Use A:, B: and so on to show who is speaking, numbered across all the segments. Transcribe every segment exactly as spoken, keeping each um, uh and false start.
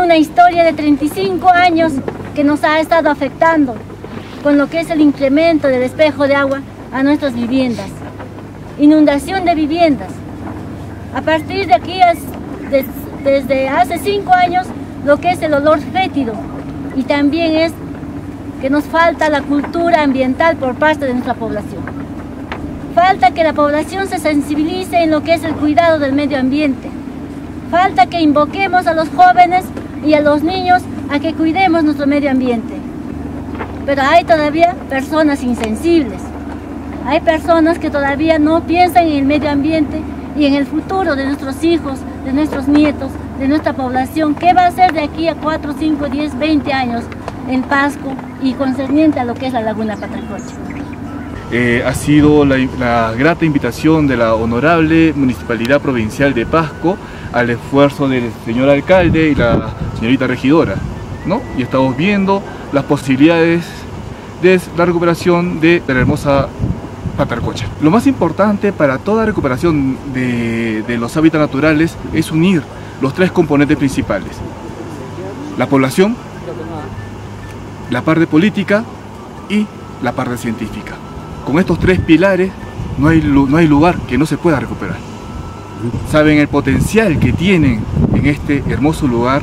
A: una historia de treinta y cinco años que nos ha estado afectando con lo que es el incremento del espejo de agua a nuestras viviendas. Inundación de viviendas. A partir de aquí, des, desde hace cinco años, lo que es el olor fétido, y también es que nos falta la cultura ambiental por parte de nuestra población. Falta que la población se sensibilice en lo que es el cuidado del medio ambiente. Falta que invoquemos a los jóvenes y a los niños a que cuidemos nuestro medio ambiente. Pero hay todavía personas insensibles. Hay personas que todavía no piensan en el medio ambiente y en el futuro de nuestros hijos, de nuestros nietos, de nuestra población. ¿Qué va a ser de aquí a cuatro, cinco, diez, veinte años en Pasco y concerniente a lo que es la Laguna Patarcocha?
B: Eh, ha sido la, la grata invitación de la Honorable Municipalidad Provincial de Pasco al esfuerzo del señor alcalde y la señorita regidora, ¿no? Y estamos viendo las posibilidades de la recuperación de, de la hermosa Patarcocha. Lo más importante para toda recuperación de, de los hábitats naturales es unir los tres componentes principales: la población, la parte política y la parte científica. Con estos tres pilares no hay, no hay lugar que no se pueda recuperar. Saben el potencial que tienen en este hermoso lugar.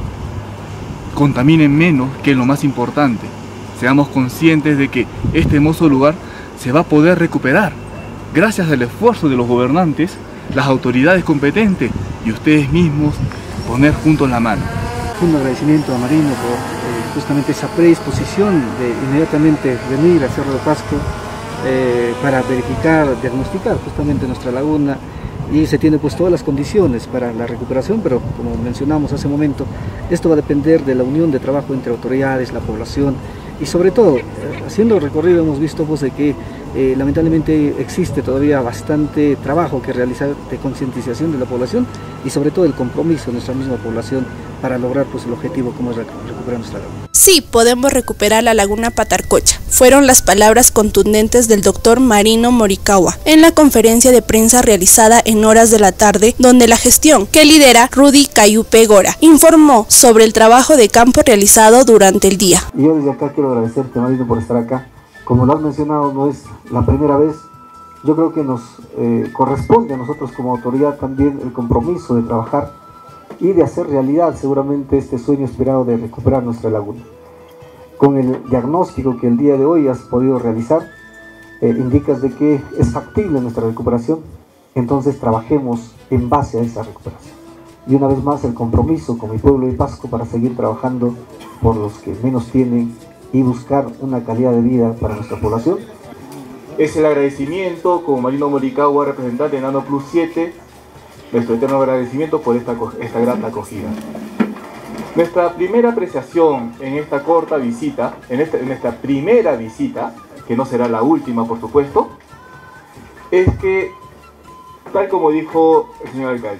B: Contaminen menos, que es lo más importante. Seamos conscientes de que este hermoso lugar se va a poder recuperar gracias al esfuerzo de los gobernantes, las autoridades competentes y ustedes mismos poner juntos la mano.
C: Un agradecimiento a Marino por eh, justamente esa predisposición de inmediatamente venir a Cerro de Pasco eh, para verificar, diagnosticar justamente nuestra laguna, y se tienen pues todas las condiciones para la recuperación, pero como mencionamos hace un momento, esto va a depender de la unión de trabajo entre autoridades, la población y sobre todo, eh, haciendo el recorrido hemos visto pues de que eh, lamentablemente existe todavía bastante trabajo que realizar de concientización de la población y sobre todo el compromiso de nuestra misma población para lograr pues el objetivo como es recuperar nuestra laguna.
D: Sí, podemos recuperar la Laguna Patarcocha. Fueron las palabras contundentes del doctor Marino Morikawa en la conferencia de prensa realizada en horas de la tarde, donde la gestión que lidera Rudy Cayupe Gora informó sobre el trabajo de campo realizado durante el día.
E: Y yo desde acá quiero agradecerte, Marino, por estar acá. Como lo has mencionado, no es la primera vez. Yo creo que nos eh, corresponde a nosotros como autoridad también el compromiso de trabajar y de hacer realidad seguramente este sueño esperado de recuperar nuestra laguna. Con el diagnóstico que el día de hoy has podido realizar, eh, indicas de que es factible nuestra recuperación, entonces trabajemos en base a esa recuperación. Y una vez más el compromiso con mi pueblo de Pasco para seguir trabajando por los que menos tienen y buscar una calidad de vida para nuestra población.
B: Es el agradecimiento como Marino Morikawa, representante de Nano Plus siete, nuestro eterno agradecimiento por esta, esta grata acogida. Nuestra primera apreciación en esta corta visita, en esta, en esta primera visita, que no será la última por supuesto, es que, tal como dijo el señor alcalde,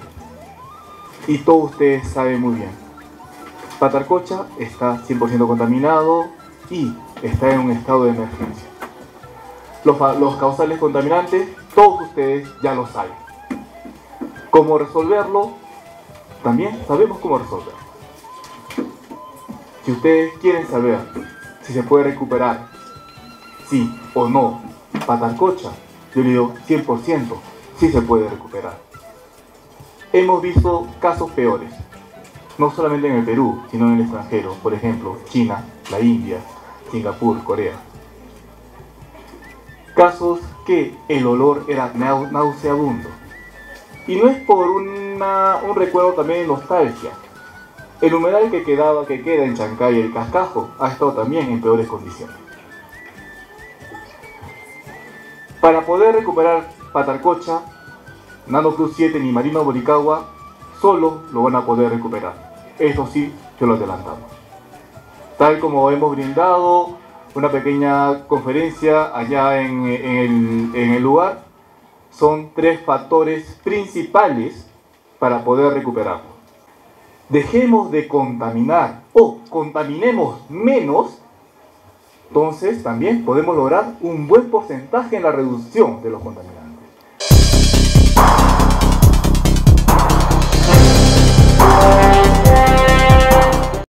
B: y todos ustedes saben muy bien, Patarcocha está cien por ciento contaminado y está en un estado de emergencia. Los, los causales contaminantes, todos ustedes ya lo saben. ¿Cómo resolverlo? También sabemos cómo resolverlo. Si ustedes quieren saber si se puede recuperar, sí o no, Patarcocha, yo le digo cien por ciento, sí se puede recuperar. Hemos visto casos peores, no solamente en el Perú, sino en el extranjero, por ejemplo, China, la India, Singapur, Corea. Casos que el olor era nauseabundo. Y no es por una, un recuerdo también de nostalgia. El humedal que, quedaba, que queda en Chancay y el Cascajo ha estado también en peores condiciones. Para poder recuperar Patarcocha, Nano Plus siete ni Marino Morikawa solo lo van a poder recuperar. Eso sí, se lo adelantamos. Tal como hemos brindado una pequeña conferencia allá en, en, el, en el lugar, son tres factores principales para poder recuperarlo. Dejemos de contaminar o contaminemos menos, entonces también podemos lograr un buen porcentaje en la reducción de los contaminantes.